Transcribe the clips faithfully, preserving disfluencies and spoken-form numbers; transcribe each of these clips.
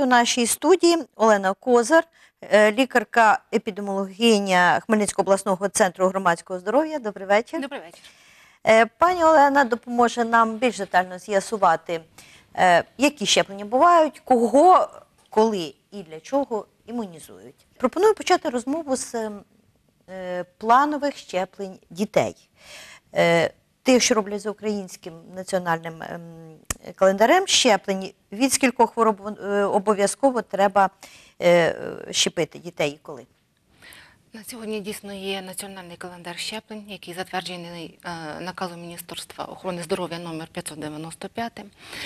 у нашій студії Олена Козар, лікарка-епідеміологиня Хмельницького обласного центру громадського здоров'я. Добрий вечір. Добрий вечір. Пані Олена допоможе нам більш детально з'ясувати, які щеплення бувають, кого, коли і для чого імунізують. Пропоную почати розмову з планових щеплень дітей. Тих, що роблять за українським національним календарем щеплень, від скількох хвороб обов'язково треба щепити дітей і коли? На сьогодні дійсно є національний календар щеплень, який затверджений наказом Міністерства охорони здоров'я номер п'ятсот дев'яносто п'ять.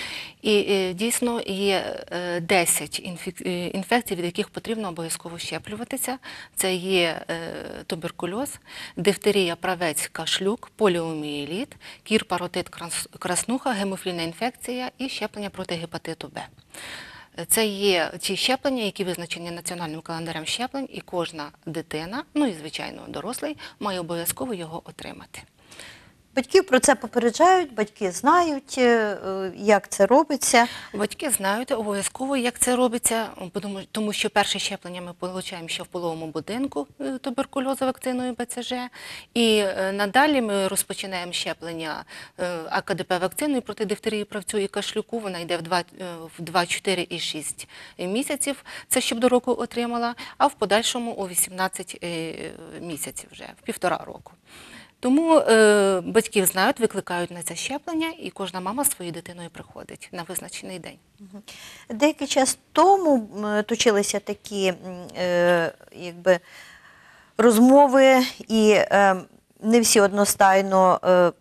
І дійсно є десять інфекцій, від яких потрібно обов'язково щеплюватися. Це є туберкульоз, дифтерія, правець, кашлюк, поліомієліт, кір, паротит, краснуха, гемофільна інфекція і щеплення проти гепатиту Б. Це є ті щеплення, які визначені національним календарем щеплень, і кожна дитина, ну і, звичайно, дорослий, має обов'язково його отримати. Батьків про це попереджають, батьки знають, як це робиться. Батьки знають обов'язково, як це робиться, тому що перше щеплення ми отримуємо ще в пологовому будинку туберкульозу вакциною Б Ц Ж. І надалі ми розпочинаємо щеплення А К Д П вакциною проти дифтерії, правцю і кашлюку. Вона йде в два, чотири і шість місяців, це щоб до року отримала, а в подальшому у вісімнадцять місяців вже, в півтора року. Тому е, батьків знають, викликають на це щеплення, і кожна мама з своєю дитиною приходить на визначений день. Деякий час тому точилися такі е, якби, розмови, і е, не всі одностайно е,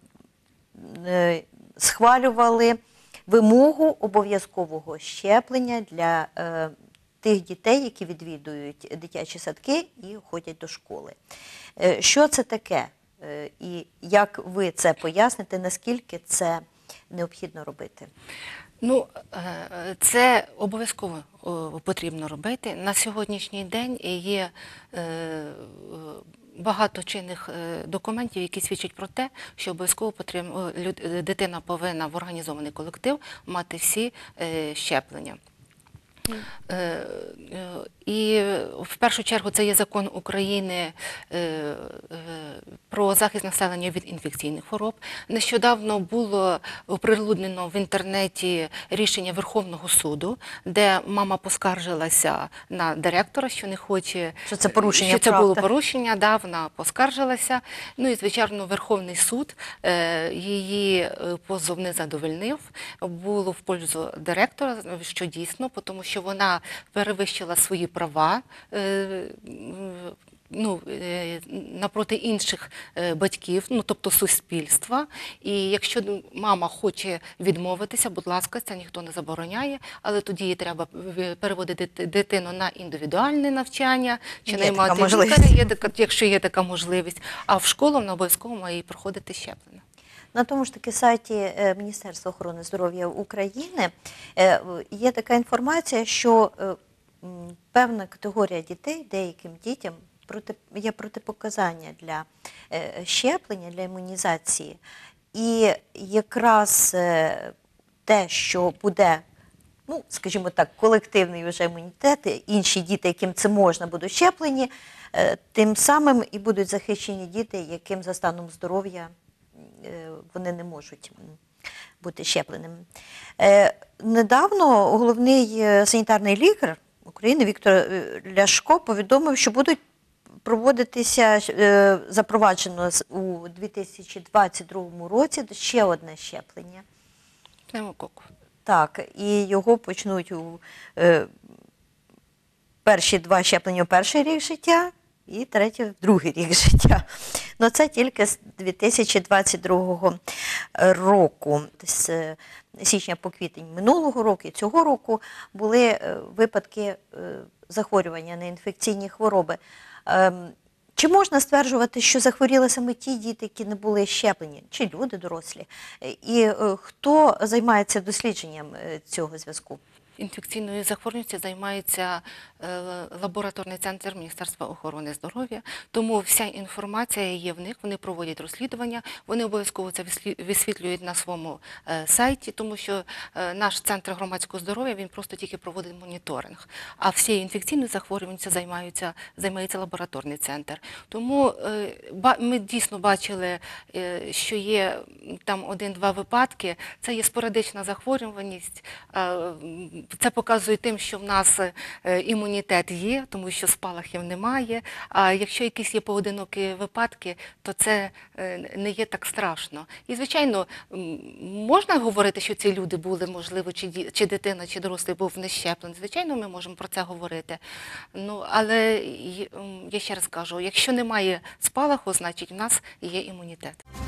е, схвалювали вимогу обов'язкового щеплення для е, тих дітей, які відвідують дитячі садки і ходять до школи. Е, що це таке? І як ви це поясните, наскільки це необхідно робити? Ну, це обов'язково потрібно робити. На сьогоднішній день є багато чинних документів, які свідчать про те, що обов'язково дитина повинна в організований колектив мати всі щеплення. І в першу чергу це є закон України про захист населення від інфекційних хвороб. Нещодавно було оприлюднено в інтернеті рішення Верховного суду, де мама поскаржилася на директора, що не хоче, що це порушення, що це було порушення, да, вона поскаржилася. Ну і, звичайно, Верховний суд її позов не задовольнив, було в пользу директора, що дійсно, тому що вона перевищила свої права ну, напроти інших батьків, ну, тобто суспільства. І якщо мама хоче відмовитися, будь ласка, це ніхто не забороняє, але тоді їй треба переводити дитину на індивідуальне навчання, чи наймати лікаря, якщо є така можливість, а в школу вона обов'язково має проходити щеплення. На тому ж таки сайті Міністерства охорони здоров'я України є така інформація, що певна категорія дітей, деяким дітям є протипоказання для щеплення, для імунізації. І якраз те, що буде, ну, скажімо так, колективний вже імунітет, інші діти, яким це можна, будуть щеплені, тим самим і будуть захищені діти, яким за станом здоров'я вони не можуть бути щепленими. Недавно головний санітарний лікар України Віктор Ляшко повідомив, що будуть проводитися, запроваджено у дві тисячі двадцять другому році ще одне щеплення. Пневмококу. Так, і його почнуть у перші два щеплення у перший рік життя, і третє в другий рік життя. Ну це тільки з дві тисячі двадцять другого року. З січня по квітень минулого року і цього року були випадки захворювання на інфекційні хвороби. Чи можна стверджувати, що захворіли саме ті діти, які не були щеплені, чи люди дорослі? І хто займається дослідженням цього зв'язку? Інфекційною захворюваністю займається е, лабораторний центр Міністерства охорони здоров'я, тому вся інформація є в них, вони проводять розслідування, вони обов'язково це вислі- висвітлюють на своєму е, сайті, тому що е, наш центр громадського здоров'я, він просто тільки проводить моніторинг, а всією інфекційною захворюваністю займаються, займається лабораторний центр. Тому е, ба- ми дійсно бачили, е, що є там один-два випадки, це є спорадична захворюваність, е, м, це показує тим, що в нас е, імунітет є, тому що спалахів немає, а якщо якісь є поодинокі випадки, то це е, не є так страшно. І, звичайно, м, можна говорити, що ці люди були, можливо, чи, ді- чи дитина, чи дорослий був нещеплений. Звичайно, ми можемо про це говорити. Ну, але й- м, я ще раз кажу, якщо немає спалаху, значить в нас є імунітет.